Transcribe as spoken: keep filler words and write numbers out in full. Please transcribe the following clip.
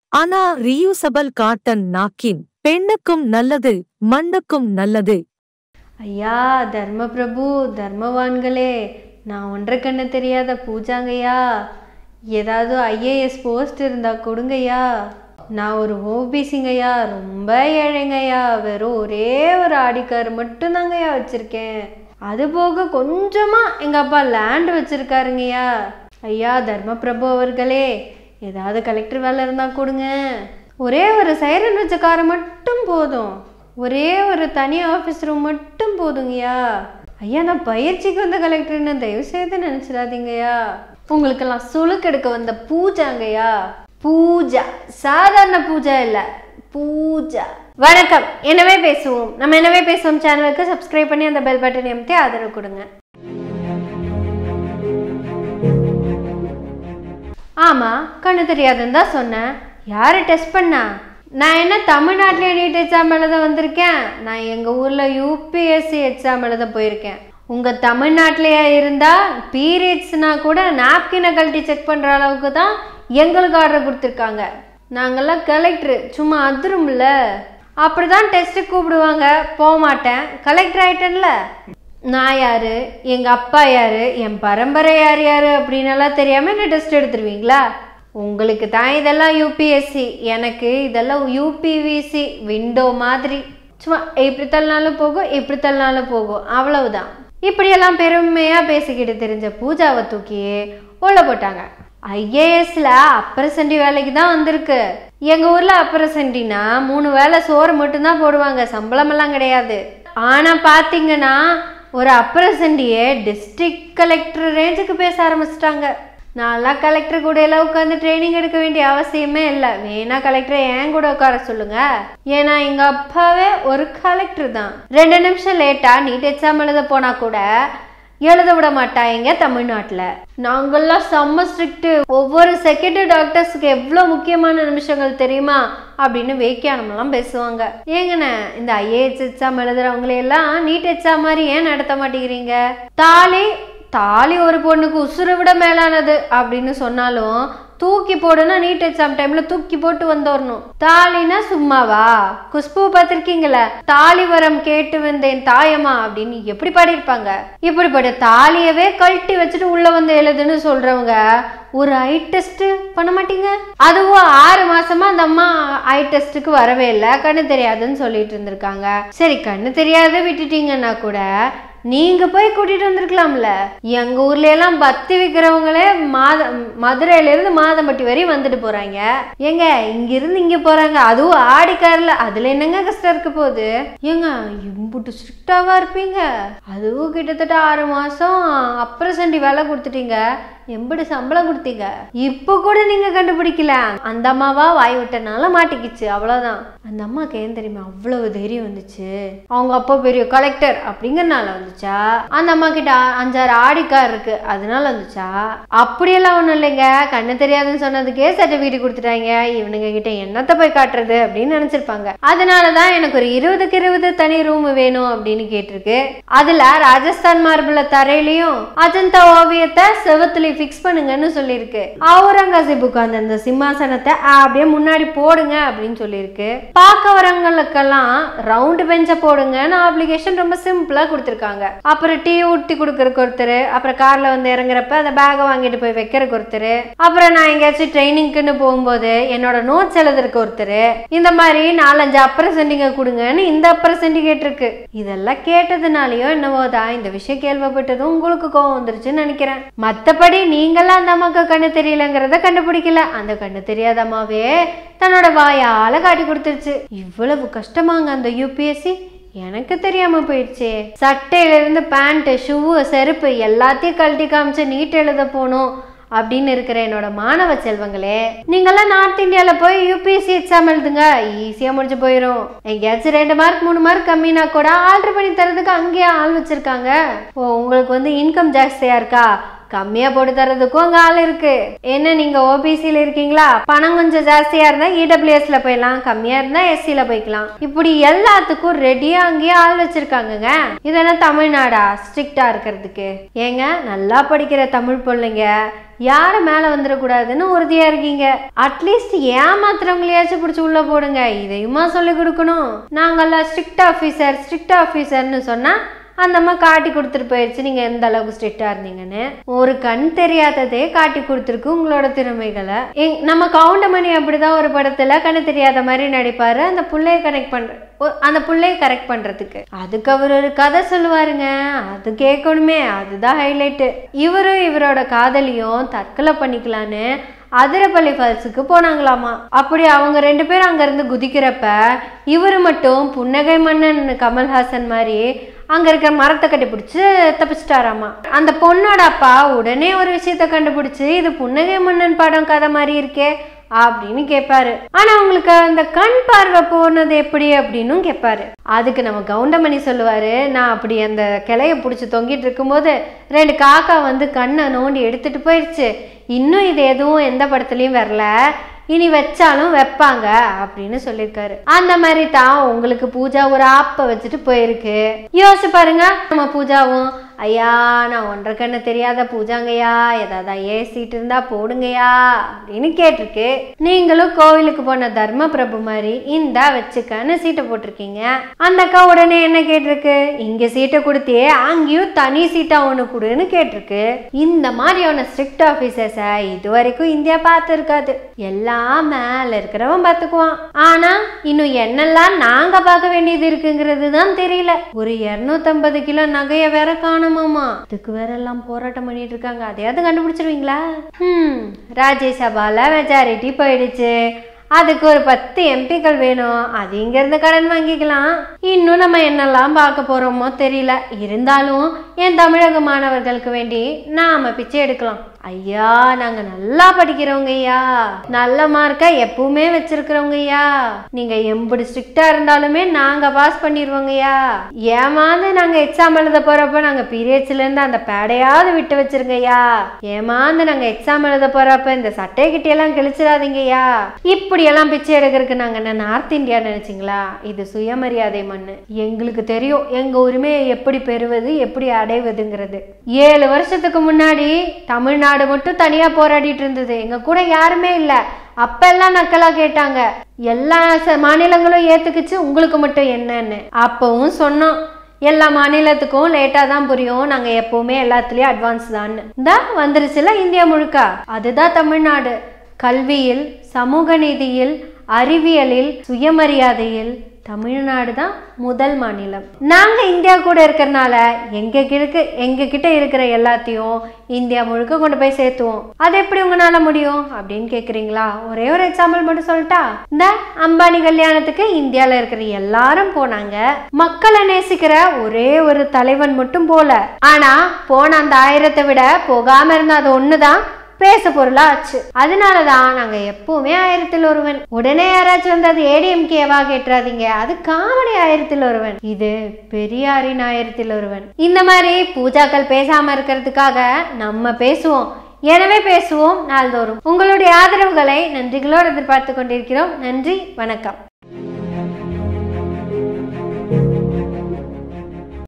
ஆனா reusable cotton napkin பெண்ணுக்கும் நல்லது, மண்ணுக்கும் நல்லது. ஐயா தர்ம பிரபு, தர்மவான்களே, நான் ஒன்றை கண்ணு தெரியாத பூஜாங்கய்யா. ஏதாவது ஐஏஎஸ் போஸ்ட் இருந்தா கொடுங்கய்யா. நான் ஒரு ஓபிசிங்கய்யா, ரொம்ப ஏழைங்கய்யா. வெறும் ஒரே ஒரு ஆடிக்கார் மட்டும்தாங்கய்யா வச்சிருக்கேன். அது போக கொஞ்சமா எங்க அப்பா லேண்ட் வச்சிருக்காருங்கய்யா. ஐயா தர்ம பிரபு அவர்களே, ஏதாவது கலெக்டர் வேலை இருந்தா கொடுங்க. ஒரே ஒரு சைரன் வச்ச காரை மட்டும் போதும். ஒரே ஒரு தனி ஆஃபீஸ் ரூம் மட்டும் போதுங்கய்யா. ஐயா நான் பயிற்சிக்கு வந்த கலெக்டர்னு தயவு செய்து நினைச்சிடாதீங்கய்யா. உங்களுக்கெல்லாம் சுழுக்கெடுக்க வந்த பூஜாங்கய்யா. பூஜா, சாதாரண பூஜா இல்ல, பூஜா. வணக்கம், என்னவே பேசுவோம். நம்ம என்னவே பேசுவோம் சேனலுக்கு சப்ஸ்கிரைப் பண்ணி அந்த பெல் பட்டன் அமுத்தி ஆதரவு கொடுங்க. ஆமா, கண்ணு தெரியாதுன்னு தான் சொன்னேன். யாரு டெஸ்ட் பண்ணா? நான் என்ன தமிழ்நாட்டிலே நீட் எக்ஸாம் எழுத வந்திருக்கேன்? நான் எங்கள் ஊரில் யூபிஎஸ்சி எக்ஸாம் எழுத போயிருக்கேன். உங்கள் தமிழ்நாட்டிலேயே இருந்தால் பீரியட்ஸ்னா கூட நாப்கினை கழட்டி செக் பண்ணுற அளவுக்கு தான் எங்களுக்கு ஆர்டர் கொடுத்துருக்காங்க. நாங்கள்லாம் கலெக்டரு, சும்மா அதிரும்ல. அப்படி தான் டெஸ்ட்டுக்கு கூப்பிடுவாங்க, போக மாட்டேன். கலெக்டர் ஆகிட்டேன்ல. நான் யார், எங்கள் அப்பா யார், என் பரம்பரை யார் யார் அப்படின்னெல்லாம் தெரியாமல் என்ன டெஸ்ட் எடுத்துருவீங்களா? உங்களுக்கு தான் இதெல்லாம் யூபிஎஸ்சி, எனக்கு இதெல்லாம் யூபிவிசி, விண்டோ மாதிரி. சும்மா எப்படி தள்ளினாலும் போகும், எப்படி தள்ளினாலும் போகும், அவ்வளவுதான். இப்படியெல்லாம் பெருமையாக பேசிக்கிட்டு தெரிஞ்ச பூஜாவை தூக்கி உள்ள போட்டாங்க. ஐஏஎஸ்ல அப்பரசண்டி வேலைக்கு தான் வந்திருக்கு. எங்கள் ஊரில் அப்பரசண்டினா மூணு வேலை சோறு மட்டும்தான் போடுவாங்க, சம்பளமெல்லாம் கிடையாது. ஆனால் பார்த்தீங்கன்னா ஒரு அப்பரசண்டியே டிஸ்ட்ரிக்ட் கலெக்டர் ரேஞ்சுக்கு பேச ஆரம்பிச்சிட்டாங்க. நான்லாம் கலெக்டர் கூட எல்லாம் உட்காந்து ட்ரைனிங் எடுக்க வேண்டிய அவசியமே இல்லை. வேணா கலெக்டரை ஏன் கூட உட்கார சொல்லுங்க. ஏன்னா எங்க அப்பாவே ஒரு கலெக்டர் தான். ரெண்டு நிமிஷம் லேட்டா நீட் எக்ஸாம் எழுத போனா கூட எழுத விட மாட்டாங்க தமிழ்நாட்டில். நாங்கள்லாம் செம்ம ஸ்ட்ரிக்ட். ஒவ்வொரு செகண்ட் டாக்டர்ஸுக்கு எவ்வளோ முக்கியமான நிமிஷங்கள் தெரியுமா அப்படின்னு வேக்கியானமெல்லாம் பேசுவாங்க. ஏங்கண்ணே, இந்த ஐஏஎஸ் எக்ஸாம் எழுதுறவங்களையெல்லாம் நீட் எக்ஸாம் மாதிரி ஏன் நடத்த மாட்டேங்கிறீங்க? தாலி தாலி ஒரு பொண்ணுக்கு உசுரை விட மேலானது அப்படின்னு சொன்னாலும் தூக்கி போடுன்னா நீட் எக்ஸாம் டைம்ல தூக்கி போட்டு வந்துடணும். தாலினா சும்மாவா? குஷ்பு பார்த்திருக்கீங்களா? தாலி வரம் கேட்டு வந்தேன் தாயம்மா அப்படின்னு எப்படி பாடியிருப்பாங்க. இப்படிப்பட்ட தாலியவே கழட்டி வச்சுட்டு உள்ள வந்து எழுதுன்னு சொல்றவங்க ஒரு ஐ டெஸ்ட் பண்ண மாட்டீங்க? அதுவும் ஆறு மாசமா அந்த அம்மா ஐ டெஸ்ட்டுக்கு வரவே இல்லை, கண்ணு தெரியாதுன்னு சொல்லிட்டு இருந்திருக்காங்க. சரி, கண்ணு தெரியாத விட்டுட்டீங்கன்னா கூட நீங்க போய் கூட்டிட்டு வந்திருக்கலாம்ல. எங்க ஊர்ல எல்லாம் பத்தி விற்கிறவங்களே மாத மதுரையில இருந்து மாதம்பட்டி வரையும் வந்துட்டு போறாங்க. ஏங்க இங்க இருந்து இங்க போறாங்க, அதுவும் ஆடிக்கார்ல. அதுல என்னங்க கஷ்டம் இருக்க போகுது? ஏங்க இம்புட்டு ஸ்ட்ரிக்டாவா இருப்பீங்க? அதுவும் கிட்டத்தட்ட ஆறு மாசம் அப்பரசண்டி வேலை கொடுத்துட்டீங்க, எம்படி சம்பளம் கொடுத்தீங்க? இப்ப கூட நீங்க கண்டுபிடிக்கல. அந்த அம்மாவா வாய் விட்டனால மாட்டிக்கிச்சு, அவ்வளவுதான். அந்த அம்மாக்கு ஏன் தெரியுமா அவ்வளவு தைரியம் வந்துச்சு? அவங்க அப்பா பெரிய கலெக்டர் அப்படிங்கறனால வந்துச்சா? அந்த அம்மா கிட்ட அஞ்சாறு ஆடிக்கார் இருக்கு அதனால வந்துச்சா? அப்படியெல்லாம் ஒண்ணும் இல்லைங்க. கண்ணு தெரியாதுன்னு சொன்னதுக்கே சர்டிபிகேட் கொடுத்துட்டாங்க. இவனுங்க கிட்ட என்னத்த போய் காட்டுறது அப்படின்னு நினைச்சிருப்பாங்க. அதனாலதான் எனக்கு ஒரு இருபதுக்கு இருபது தனி ரூம் வேணும் அப்படின்னு கேட்டிருக்கு. அதுல ராஜஸ்தான் மார்பிள தரையிலையும் அஜந்தா ஓவியத்தை செவத்துலயும் பிக்ஸ் பண்ணுங்கன்னு சொல்லியிருக்கு. அவுரங்கசீப் உட்கார்ந்து அந்த சிம்மாசனத்தை அப்படியே முன்னாடி போடுங்க அப்படின்னு சொல்லியிருக்கு. பார்க்க வரவங்களுக்கெல்லாம் ரவுண்ட் பெஞ்ச போடுங்கன்னு அப்ளிகேஷன் ரொம்ப சிம்பிளா கொடுத்துருக்காங்க. அப்புறம் டீ ஊட்டி கொடுக்கறக்கு ஒருத்தர், அப்புறம் கார்ல வந்து இறங்குறப்ப அந்த பேகை வாங்கிட்டு போய் வைக்கிறதுக்கு ஒருத்தர், அப்புறம் நான் எங்கேயாச்சும் ட்ரைனிங்க்குன்னு போகும்போது என்னோட நோட்ஸ் எழுதுறதுக்கு ஒருத்தர், இந்த மாதிரி நாலஞ்சு அப்பரசண்டிங்க கொடுங்கன்னு இந்த அப்பரசண்டி கேட்டிருக்கு. இதெல்லாம் கேட்டதுனாலயோ என்னவோதான் இந்த விஷயம் கேள்விப்பட்டதும் உங்களுக்கு கோவம் வந்துருச்சுன்னு நினைக்கிறேன். மத்தபடி நீங்கெல்லாம் அந்த அம்மாக்கு கண்ணு தெரியலங்கிறத கண்டுபிடிக்கல. அந்த கண்ணு தெரியாத அம்மாவே தன்னோட வாயால காட்டி கொடுத்துருச்சு. இவ்வளவு கஷ்டமாங்க அந்த யூபிஎஸ்சி? எனக்கு தெரியாம போயிடுச்சே. சட்டையில இருந்து பேண்ட், ஷூ, செருப்பு எல்லாத்தையும் கழட்டி காமிச்சு நீட் எழுத போகணும் அப்படின்னு இருக்கிற என்னோட மாணவ செல்வங்களே, நீங்கெல்லாம் நார்த் இந்தியால போய் யூபிஎஸ்சி எக்ஸாம் எழுதுங்க, ஈஸியா முடிஞ்சு போயிடும். எங்கேயாச்சும் ரெண்டு மார்க் மூணு மார்க் கம்மினா கூட ஆல்டர் பண்ணி தரதுக்கு அங்கேயே ஆள் வச்சிருக்காங்க. ஓ, உங்களுக்கு வந்து இன்கம் ஜாஸ்தியா இருக்கா? கம்மியா போட்டு தரதுக்கும் அங்க ஆள் இருக்கு. என்ன நீங்க ஓபிசில இருக்கீங்களா, பணம் கொஞ்சம் ஜாஸ்தியா இருந்தா இடபிள்யூஎஸ்ல போயிடலாம், கம்மியா இருந்தா எஸ்சில போய்க்கலாம். இப்படி எல்லாத்துக்கும் ரெடியா அங்கேயே ஆள் வச்சிருக்காங்க. இதெல்லாம் தமிழ்நாடா ஸ்ட்ரிக்டா இருக்கிறதுக்கு? ஏங்க நல்லா படிக்கிற தமிழ் பிள்ளைங்க யார மேல வந்துடக்கூடாதுன்னு உறுதியா இருக்கீங்க. அட்லீஸ்ட் ஏமாத்துறவங்களையாச்சும் பிடிச்சி உள்ள போடுங்க. இதையுமா சொல்லி கொடுக்கணும்? நாங்கெல்லாம் ஸ்ட்ரிக்ட் ஆஃபீஸர் ஸ்ட்ரிக்ட் ஆஃபீஸர்னு சொன்னா அந்த அம்மா காட்டி கொடுத்துட்டு போயிடுச்சு நீங்க எந்த அளவுக்கு ஸ்ட்ரிக்டா இருந்தீங்கன்னு. ஒரு கண் தெரியாததே காட்டி கொடுத்துருக்கு உங்களோட திறமைகளை. நம்ம கவுண்டமணி அப்படிதான் ஒரு படத்துல கண்ணு தெரியாத மாதிரி நடிப்பாரு, அந்த புள்ளைய கனெக்ட் பண்ற அந்த புள்ளைய கரெக்ட் பண்றதுக்கு. அதுக்கு அவர் ஒரு கதை சொல்லுவாருங்க, அது கேட்கணுமே, அதுதான் ஹைலைட். இவரும் இவரோட காதலியும் தற்கொலை பண்ணிக்கலான்னு அதிரப்பள்ளி ஃபால்ஸுக்கு போனாங்களாமா. அப்படி அவங்க ரெண்டு பேரும் அங்க இருந்து குதிக்கிறப்ப இவரு மட்டும் புன்னகை மன்னன் கமல்ஹாசன் மாதிரி அங்க இருக்கிற மரத்தை கட்டிப்பிடிச்சு தப்பிச்சிட்டாராமா. அந்த பொண்ணோட அப்பா உடனே ஒரு விஷயத்த கண்டுபிடிச்சு இது புன்னகை மன்னன் படம் கதை மாதிரி இருக்கே அப்படின்னு கேட்பாரு. ஆனா உங்களுக்கு அந்த கண் பார்வை போனது எப்படி அப்படின்னு கேட்பாரு. அதுக்கு நம்ம கவுண்டமணி சொல்லுவாரு, நான் அப்படி அந்த கிளைய பிடிச்சி தொங்கிட்டு இருக்கும்போது ரெண்டு காக்கா வந்து கண்ணை நோண்டி எடுத்துட்டு போயிடுச்சு. இன்னும் இது எதுவும் எந்த படத்துலயும் வரல, இனி வச்சாலும் வைப்பாங்க அப்படின்னு சொல்லியிருக்காரு. அந்த மாதிரி தான் உங்களுக்கு பூஜா ஒரு ஆப்ப வச்சுட்டு போயிருக்கு. யோசிச்சு பாருங்க, நம்ம பூஜாவும் ஐயா நான் ஒன்றரை கண்ணு தெரியாத பூஜாங்கய்யா, ஏதாவது ஏ சீட்டு இருந்தா போடுங்கய்யா அப்படின்னு கேட்டிருக்கு. நீங்களும் கோவிலுக்கு போன தர்ம பிரபு மாதிரி இந்தா வச்சுக்கன்னு சீட்டை போட்டிருக்கீங்க. அந்த அக்கா உடனே என்ன கேட்டிருக்கு, இங்க சீட்டை கொடுத்தே அங்கேயும் தனி சீட்டா ஒண்ணு கொடுன்னு கேட்டிருக்கு. இந்த மாதிரியான ஸ்ட்ரிக்ட் ஆபீசர்ஸ இது வரைக்கும் இந்தியா பார்த்து இருக்காது. எல்லாம் மேல இருக்கிறவன் பார்த்துக்குவான். ஆனா இன்னும் என்னெல்லாம் நாங்க பார்க்க வேண்டியது இருக்குங்கிறது தான் தெரியல. ஒரு இருநூத்தி ஐம்பது கிலோ நகைய வேற காணும். அதுக்கு வேற எல்லாம் போராட்டம் பண்ணிட்டு இருக்காங்க. அதையாவது கண்டுபிடிச்சிருவீங்களா? ஹம் ராஜ்யசபால மெஜாரிட்டி போயிடுச்சு. அதுக்கு ஒரு பத்து எம்பிக்கள் வேணும். அது இங்க இருந்து கடன் வாங்கிக்கலாம். இன்னும் நம்ம என்னெல்லாம் பார்க்க போறோமோ தெரியல. இருந்தாலும் என் தமிழக மாணவர்களுக்கு வேண்டி நாம பிச்சை எடுக்கலாம். ஐயா நாங்க நல்லா படிக்கிறவங்க ஐயா, நல்ல மார்க்கா எப்பவுமே வச்சிருக்கிறவங்க ஐயா, நீங்க எம்படி ஸ்ட்ரிக்டா இருந்தாலுமே நாங்க பாஸ் பண்ணிடுவோங்க ஐயா. ஏமாந்து நாங்க எக்ஸாம் எழுத போறப்ப நாங்க பீரியட்ஸ்ல இருந்து அந்த பேடையாவது விட்டு வச்சிருங்க ஐயா. ஏமாந்து நாங்க எக்ஸாம் எழுத போறப்ப இந்த சட்டை கிட்ட எல்லாம் கிழிச்சிடாதீங்க ஐயா. இப்படி எல்லாம் பிச்சை எடுக்கிறதுக்கு நாங்க என்ன நார்த் இந்தியா நினைச்சிங்களா? இது சுயமரியாதை மண்ணு. எங்களுக்கு தெரியும் எங்க உரிமையை எப்படி பெறுவது எப்படி அடைவதுங்கிறது. ஏழு வருஷத்துக்கு முன்னாடி தமிழ்நாடு நாடு மட்டும் தனியா போராடிட்டு இருந்தது. எங்க கூட யாருமே இல்ல. அப்ப எல்லாம் நக்கலா கேட்டாங்க. எல்லா மாநிலங்களும் ஏத்துக்குச்சு, உங்களுக்கு மட்டும் என்னன்னு. அப்பவும் சொன்னோம் எல்லா மாநிலத்துக்கும் லேட்டா தான் புரியும், நாங்க எப்பவுமே எல்லாத்துலயும் அட்வான்ஸ் தான். தான் வந்துருச்சுல இந்தியா முழுக்க. அதுதான் தமிழ்நாடு. கல்வியில், சமூக நீதியில், அறிவியலில், சுயமரியாதையில் தமிழ்நாடு தான் முதல் மாநிலம். நாங்க இந்தியா கூட இருக்கிறதுனால எங்க கிட்ட எங்க கிட்ட இருக்கிற எல்லாத்தையும் இந்தியா முழுக்க கொண்டு போய் சேர்த்துவோம். அது எப்படி உங்களால முடியும் அப்படின்னு கேக்குறீங்களா? ஒரே ஒரு எக்ஸாம்பிள் மட்டும் சொல்லிட்டா, இந்த அம்பானி கல்யாணத்துக்கு இந்தியால இருக்கிற எல்லாரும் போனாங்க. மக்களை நேசிக்கிற ஒரே ஒரு தலைவன் மட்டும் போல. ஆனா போன அந்த ஆயிரத்தை விட போகாம இருந்த அது ஒண்ணுதான் பேச பொருளா ஆச்சு. அதனாலதான் நாங்க எப்பவுமே ஆயிரத்தில் ஒருவன். உடனே யாராச்சும் வந்து அது ஏடிஎம்கேவா கேட்டுறாதீங்க, அது காமெடி ஆயிரத்தில் ஒருவன், இது பெரியாரின் ஆயிரத்தில் ஒருவன். இந்த மாதிரி பூஜாக்கள் பேசாம இருக்கிறதுக்காக நம்ம பேசுவோம். எனவே பேசுவோம் நாள்தோறும். உங்களுடைய ஆதரவுகளை நன்றிகளோடு எதிர்பார்த்து கொண்டிருக்கிறோம். நன்றி, வணக்கம்.